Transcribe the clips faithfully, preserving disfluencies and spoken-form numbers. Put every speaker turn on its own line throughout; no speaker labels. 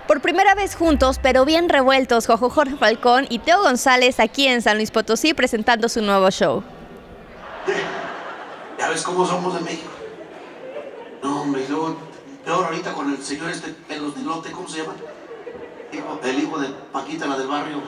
Por primera vez juntos, pero bien revueltos, Jojo Jorge Falcón y Teo González aquí en San Luis Potosí presentando su nuevo show.
Ya ves cómo somos de México. No, hombre, y luego, peor ahorita con el señor este, pelos de lote, ¿cómo se llama? Hijo, el hijo de Paquita, la del barrio.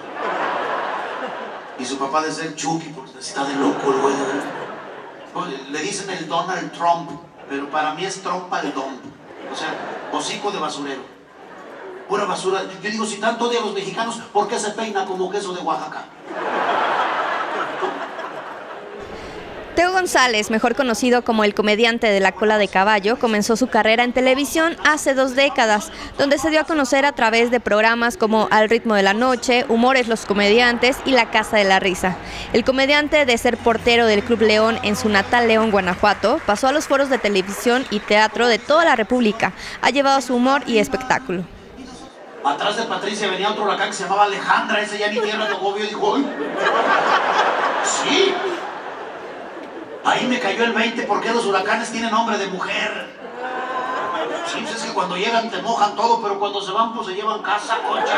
Y su papá de ser Chucky, porque está de loco el güey. ¿No? Le dicen el Donald Trump, pero para mí es trompa el Don. O sea, hocico de basurero. Pura basura. Yo digo, si tanto odia a los mexicanos, ¿por qué se peina como queso de Oaxaca?
Teo González, mejor conocido como el comediante de la cola de caballo, comenzó su carrera en televisión hace dos décadas, donde se dio a conocer a través de programas como Al ritmo de la noche, Humores los comediantes y La casa de la risa. El comediante, de ser portero del Club León en su natal León, Guanajuato, pasó a los foros de televisión y teatro de toda la República. Ha llevado su humor y espectáculo.
Atrás de Patricia venía otro huracán que se llamaba Alejandra, ese ya ni tierra tocó, y dijo, ¡ay! ¡Sí! Ahí me cayó el veinte, porque los huracanes tienen nombre de mujer. Sí, pues es que cuando llegan te mojan todo, pero cuando se van pues se llevan casa, coche,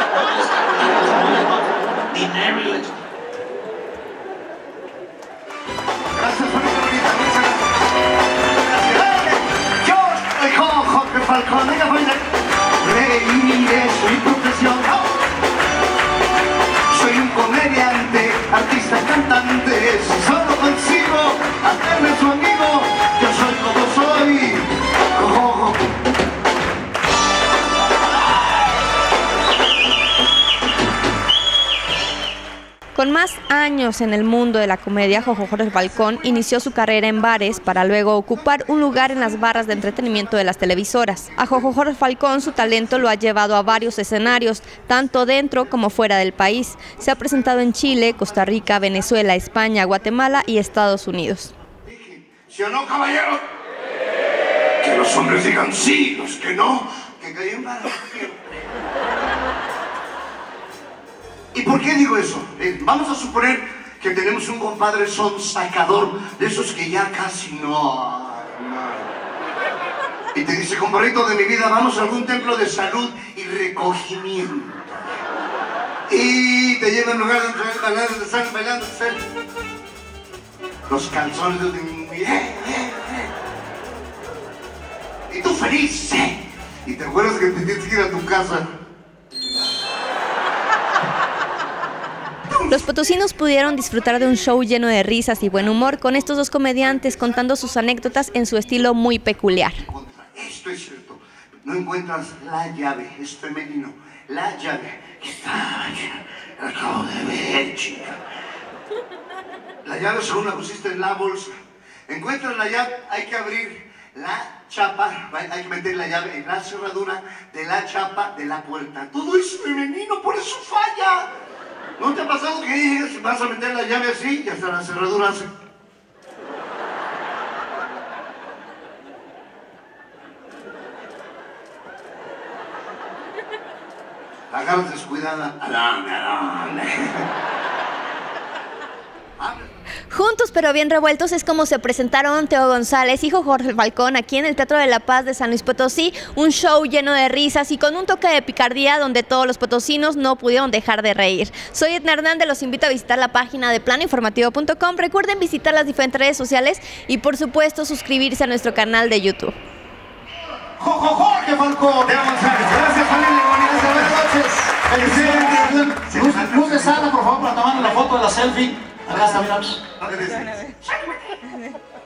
dinero y leche.
Gracias, familia bonita, muchas gracias. Yo soy Jojo Jorge Falcón, venga, familia. Reiré, soy profesión. Soy un comediante, artista, cantante. Si solo consigo hacerme su amigo, yo soy como soy. Jojo.
Con más años en el mundo de la comedia, Jojo Jorge Falcón inició su carrera en bares para luego ocupar un lugar en las barras de entretenimiento de las televisoras. A Jojo Jorge Falcón su talento lo ha llevado a varios escenarios, tanto dentro como fuera del país. Se ha presentado en Chile, Costa Rica, Venezuela, España, Guatemala y Estados Unidos.
¿Sí o no, caballero? Que los hombres digan sí, los que no, que caen para siempre. ¿Y por qué digo eso? Eh, vamos a suponer que tenemos un compadre sonsacador, de esos que ya casi no... no. Y te dice, compadrito de mi vida, vamos a algún templo de salud y recogimiento. Y te llevan en lugar de bailar, de estar bailando, de ser los calzones de mi mujer. Eh, eh, eh. Y tú feliz, ¿eh? Y te acuerdas que te tienes que ir a tu casa.
Los potosinos pudieron disfrutar de un show lleno de risas y buen humor con estos dos comediantes contando sus anécdotas en su estilo muy peculiar.
Esto es cierto, no encuentras la llave, es femenino, la llave. Está, la acabo de ver, chica. La llave según la pusiste en la bolsa. Encuentras la llave, hay que abrir la chapa, hay que meter la llave en la cerradura de la chapa de la puerta. Todo es femenino, por eso falla. ¿No te ha pasado que llegas, vas a meter la llave así y hasta la cerradura hace? La agarras descuidada. Alame, alame.
Juntos pero bien revueltos es como se presentaron Teo González y Jojo Jorge Falcón aquí en el Teatro de la Paz de San Luis Potosí, un show lleno de risas y con un toque de picardía donde todos los potosinos no pudieron dejar de reír. Soy Edna Hernández, los invito a visitar la página de plano informativo punto com, recuerden visitar las diferentes redes sociales y por supuesto suscribirse a nuestro canal de YouTube.
Jojo Jorge Falcón. Teo González, gracias familia bonita, buenas noches.
Luz, luz de sala, por favor, para tomar la foto de la selfie. Acá está, mira.
No te des.